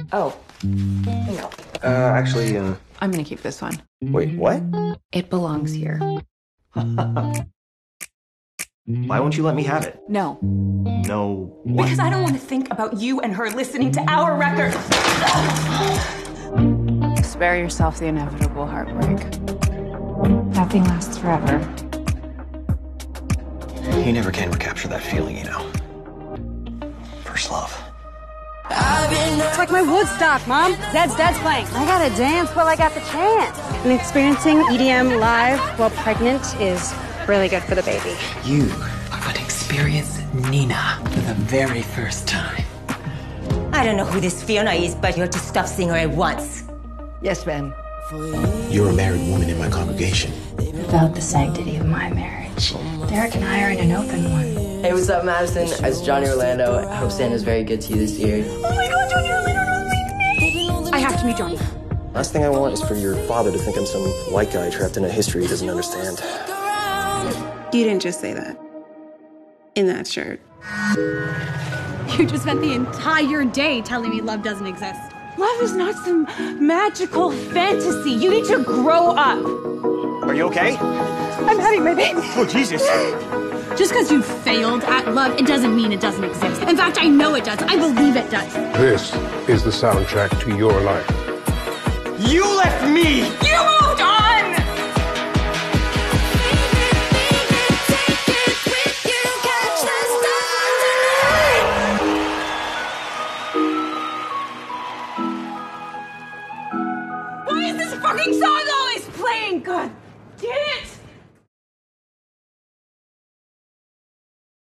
Oh. No. Actually, I'm gonna keep this one. wait, what? It belongs here. Why won't you let me have it? No. No, what? Because I don't want to think about you and her listening to our record. Spare yourself the inevitable heartbreak. Nothing lasts forever. You never can recapture that feeling, you know. First love. It's like my Woodstock, Mom. Zed's dad's playing. I gotta dance while I got the chance. And experiencing EDM live while pregnant is really good for the baby. You are going to experience Nina for the very first time. I don't know who this Fiona is, but you're just stop seeing her at once. Yes, ma'am. You're a married woman in my congregation. Without the sanctity of my marriage, Derek and I are in an open one. Hey, what's up, Madison? It's Johnny Orlando. I hope Santa's very good to you this year. Oh my God, Johnny Orlando, meet me! I have to meet Johnny. Last thing I want is for your father to think I'm some white guy trapped in a history he doesn't understand. You didn't just say that. In that shirt. You just spent the entire day telling me love doesn't exist. Love is not some magical fantasy. You need to grow up. Are you okay? I'm having my baby. Oh, Jesus. Just because you failed at love, it doesn't mean it doesn't exist. In fact, I know it does. I believe it does. This is the soundtrack to your life. You left me! You moved on!